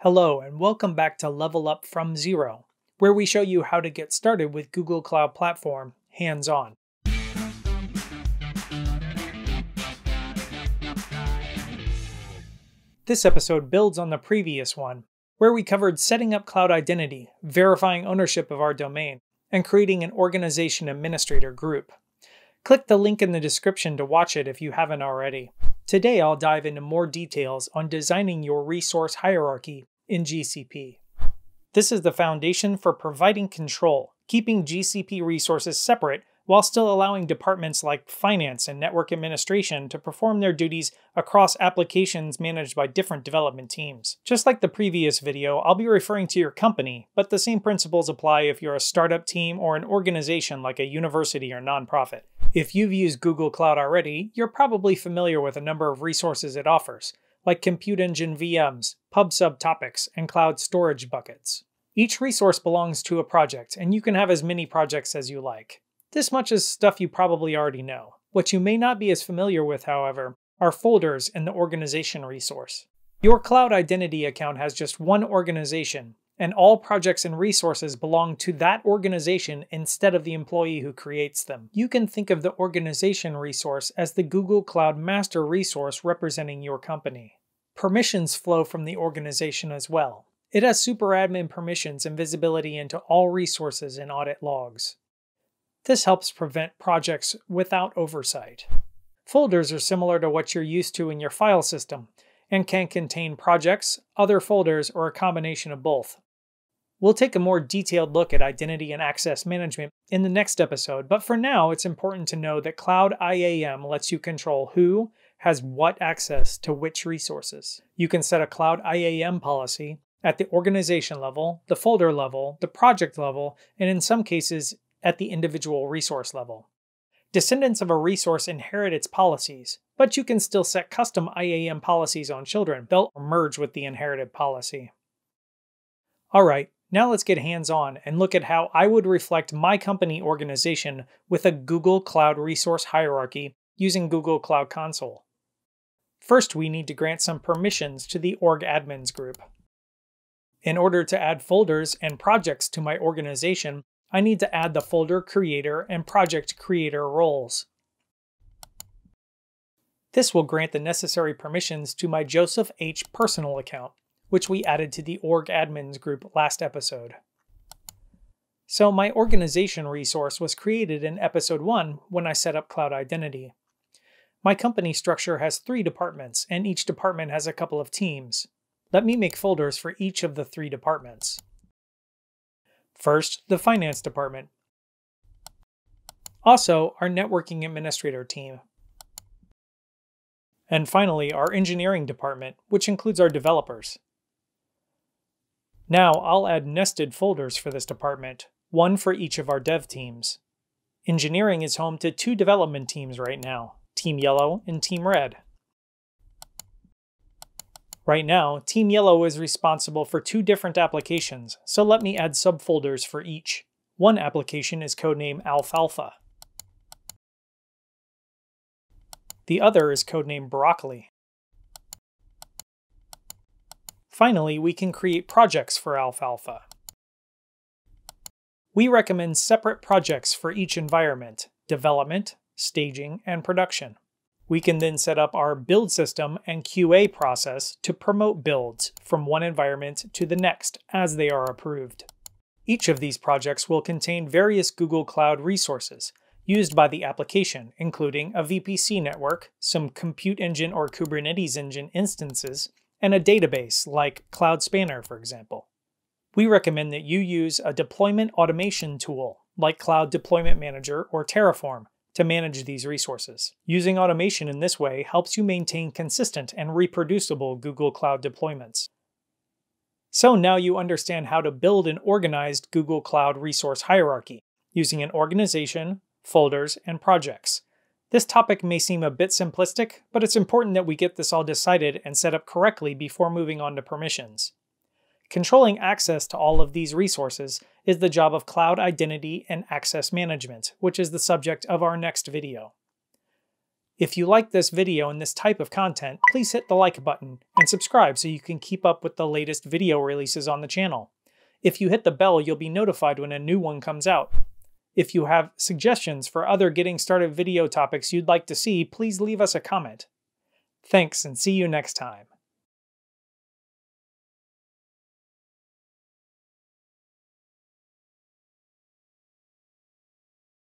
Hello and welcome back to Level Up from Zero, where we show you how to get started with Google Cloud Platform hands-on. This episode builds on the previous one, where we covered setting up cloud identity, verifying ownership of our domain, and creating an organization administrator group. Click the link in the description to watch it if you haven't already. Today I'll dive into more details on designing your resource hierarchy in GCP. This is the foundation for providing control, keeping GCP resources separate while still allowing departments like finance and network administration to perform their duties across applications managed by different development teams. Just like the previous video, I'll be referring to your company, but the same principles apply if you're a startup team or an organization like a university or nonprofit. If you've used Google Cloud already, you're probably familiar with a number of resources it offers, like Compute Engine VMs, PubSub topics, and cloud storage buckets. Each resource belongs to a project, and you can have as many projects as you like. This much is stuff you probably already know. What you may not be as familiar with, however, are folders in the organization resource. Your cloud identity account has just one organization, and all projects and resources belong to that organization instead of the employee who creates them. You can think of the organization resource as the Google Cloud master resource representing your company. Permissions flow from the organization as well. It has superadmin permissions and visibility into all resources and audit logs. This helps prevent projects without oversight. Folders are similar to what you're used to in your file system and can contain projects, other folders, or a combination of both. We'll take a more detailed look at identity and access management in the next episode, but for now it's important to know that Cloud IAM lets you control who has what access to which resources. You can set a Cloud IAM policy at the organization level, the folder level, the project level, and in some cases, at the individual resource level. Descendants of a resource inherit its policies, but you can still set custom IAM policies on children. They'll merge with the inherited policy. Alright, now let's get hands-on and look at how I would reflect my company organization with a Google Cloud resource hierarchy using Google Cloud Console. First, we need to grant some permissions to the org admins group. In order to add folders and projects to my organization, I need to add the folder creator and project creator roles. This will grant the necessary permissions to my Joseph H. personal account, which we added to the org admins group last episode. So my organization resource was created in episode 1 when I set up Cloud Identity. My company structure has 3 departments, and each department has a couple of teams. Let me make folders for each of the 3 departments. First, the finance department. Also, our networking administrator team. And finally, our engineering department, which includes our developers. Now, I'll add nested folders for this department, one for each of our dev teams. Engineering is home to 2 development teams right now, Team Yellow and Team Red. Right now, Team Yellow is responsible for 2 different applications, so let me add subfolders for each. One application is codenamed Alfalfa. The other is codenamed Broccoli. Finally, we can create projects for Alfalfa. We recommend separate projects for each environment: development, staging, and production. We can then set up our build system and QA process to promote builds from one environment to the next as they are approved. Each of these projects will contain various Google Cloud resources used by the application, including a VPC network, some Compute Engine or Kubernetes Engine instances, and a database like Cloud Spanner, for example. We recommend that you use a deployment automation tool like Cloud Deployment Manager or Terraform to manage these resources. Using automation in this way helps you maintain consistent and reproducible Google Cloud deployments. So now you understand how to build an organized Google Cloud resource hierarchy using an organization, folders, and projects. This topic may seem a bit simplistic, but it's important that we get this all decided and set up correctly before moving on to permissions. Controlling access to all of these resources is the job of Cloud Identity and Access Management, which is the subject of our next video. If you like this video and this type of content, please hit the like button and subscribe so you can keep up with the latest video releases on the channel. If you hit the bell, you'll be notified when a new one comes out. If you have suggestions for other getting started video topics you'd like to see, please leave us a comment. Thanks, and see you next time.